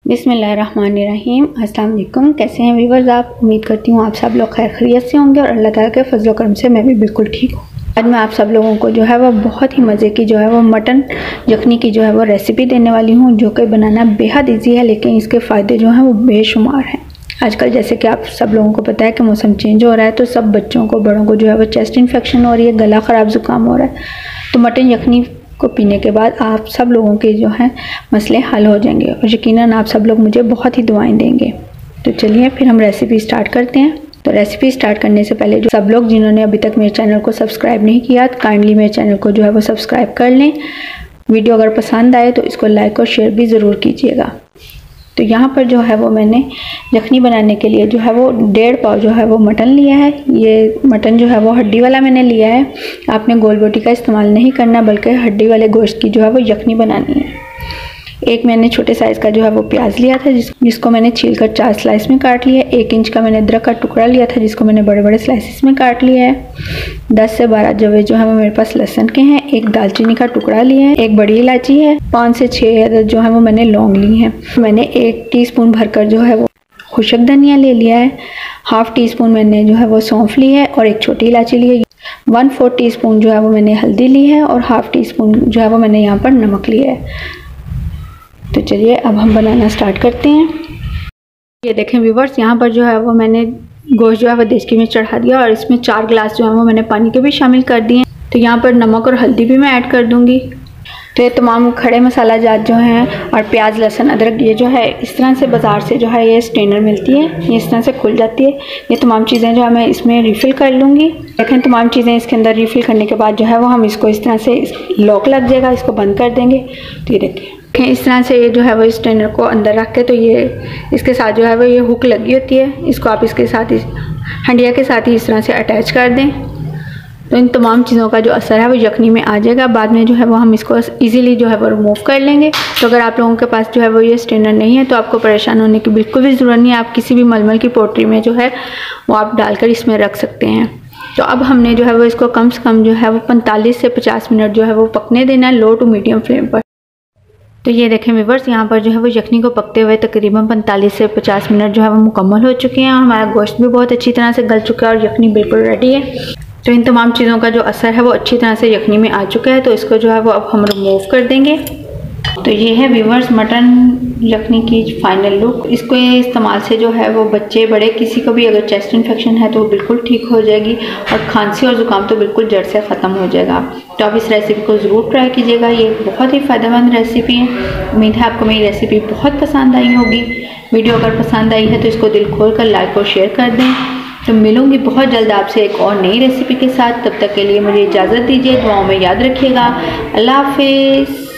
बिस्मिल्लाहिर्रहमानिर्रहीम। अस्सलाम वालेकुम। कैसे हैं व्यूवर्स आप? उम्मीद करती हूँ आप सब लोग खैर खैरियत से होंगे और अल्लाह ताला के फजल करम से मैं भी बिल्कुल ठीक हूँ। आज मैं आप सब लोगों को जो है वो बहुत ही मज़े की जो है वो मटन यखनी की जो है वो रेसिपी देने वाली हूँ, जो कि बनाना बेहद ईजी है, लेकिन इसके फ़ायदे जो हैं वो बेशुमार हैं। आजकल जैसे कि आप सब लोगों को पता है कि मौसम चेंज हो रहा है, तो सब बच्चों को बड़ों को जो है वो चेस्ट इन्फेक्शन हो रही है, गला ख़राब ज़ुकाम हो रहा है। तो मटन यखनी को पीने के बाद आप सब लोगों के जो हैं मसले हल हो जाएंगे और यकीनन आप सब लोग मुझे बहुत ही दुआएं देंगे। तो चलिए फिर हम रेसिपी स्टार्ट करते हैं। तो रेसिपी स्टार्ट करने से पहले जो सब लोग जिन्होंने अभी तक मेरे चैनल को सब्सक्राइब नहीं किया, तो काइंडली मेरे चैनल को जो है वो सब्सक्राइब कर लें। वीडियो अगर पसंद आए तो इसको लाइक और शेयर भी ज़रूर कीजिएगा। तो यहाँ पर जो है वो मैंने यखनी बनाने के लिए जो है वो 1.5 पाव जो है वो मटन लिया है। ये मटन जो है वो हड्डी वाला मैंने लिया है। आपने गोल बोटी का इस्तेमाल नहीं करना, बल्कि हड्डी वाले गोश्त की जो है वो यखनी बनानी है। एक मैंने छोटे साइज़ का जो है वो प्याज लिया था, जिसको मैंने छीलकर 4 स्लाइस में काट लिया। 1 इंच का मैंने अदरक का टुकड़ा लिया था, जिसको मैंने बड़े बड़े स्लाइसिस में काट लिया है। 10 से 12 जवे जो है वो मेरे पास लहसुन के हैं। 1 दालचीनी का टुकड़ा लिया है। 1 बड़ी इलायची है। 5 से 6 अदद जो है वो मैंने लौंग ली हैं। मैंने 1 टीस्पून भरकर जो है वो खुशक धनिया ले लिया है। 1/2 टीस्पून मैंने जो है वो सौंफ ली है और 1 छोटी इलायची ली है। 1/4 टीस्पून जो है वो मैंने हल्दी ली है और 1/2 टीस्पून जो है वो मैंने यहाँ पर नमक लिया है। तो चलिए अब हम बनाना स्टार्ट करते हैं। ये देखें व्यूवर्स, यहाँ पर जो है वो मैंने गोश्त जो है वो देसी में चढ़ा दिया और इसमें 4 गिलास जो है वो मैंने पानी के भी शामिल कर दिए। तो यहाँ पर नमक और हल्दी भी मैं ऐड कर दूँगी। तो ये तमाम खड़े मसाला जात जो हैं और प्याज लहसुन अदरक, ये जो है इस तरह से बाज़ार से जो है ये स्ट्रेनर मिलती है, ये इस तरह से खुल जाती है। ये तमाम चीज़ें जो है मैं इसमें रिफ़िल कर लूँगी। देखें तमाम चीज़ें इसके अंदर रिफ़िल करने के बाद जो है वो हम इसको इस तरह से लॉक लग जाएगा, इसको बंद कर देंगे। तो ये देखें इस तरह से ये जो है वो इस स्ट्रेनर को अंदर रख के, तो ये इसके साथ जो है वो ये हुक लगी होती है, इसको आप इसके साथ हंडिया के साथ ही इस तरह से अटैच कर दें। तो इन तमाम चीज़ों का जो असर है वो यखनी में आ जाएगा। बाद में जो है वो हम इसको इजीली जो है वो रिमूव कर लेंगे। तो अगर आप लोगों के पास जो है वो ये स्ट्रेनर नहीं है तो आपको परेशान होने की बिल्कुल भी ज़रूरत नहीं है। आप किसी भी मलमल की पोटली में जो है वो आप डालकर इसमें रख सकते हैं। तो अब हमने जो है वो इसको कम से कम जो है वो 45 से 50 मिनट जो है वो पकने देना है, लो टू मीडियम फ्लेम पर। तो ये देखें व्यूवर्स, यहाँ पर जो है वो यखनी को पकते हुए तकरीबन 45 से 50 मिनट जो है वो मुकम्मल हो चुके हैं। हमारा गोश्त भी बहुत अच्छी तरह से गल चुका है और यखनी बिल्कुल रेडी है। तो इन तमाम चीज़ों का जो असर है वो अच्छी तरह से यखनी में आ चुका है। तो इसको जो है वो अब हम रिमूव कर देंगे। तो ये है व्यूवर्स मटन यखनी की फाइनल लुक। इसको इस्तेमाल से जो है वो बच्चे बड़े किसी को भी अगर चेस्ट इन्फेक्शन है तो बिल्कुल ठीक हो जाएगी और खांसी और ज़ुकाम तो बिल्कुल जड़ से ख़त्म हो जाएगा। तो आप इस रेसिपी को ज़रूर ट्राई कीजिएगा। ये बहुत ही फ़ायदेमंद रेसिपी है। उम्मीद है आपको मेरी रेसिपी बहुत पसंद आई होगी। वीडियो अगर पसंद आई है तो इसको दिल खोल कर लाइक और शेयर कर दें। तो मिलूंगी बहुत जल्द आपसे एक और नई रेसिपी के साथ। तब तक के लिए मुझे इजाज़त दीजिए। दुआओं में याद रखिएगा। अल्लाह हाफिज़।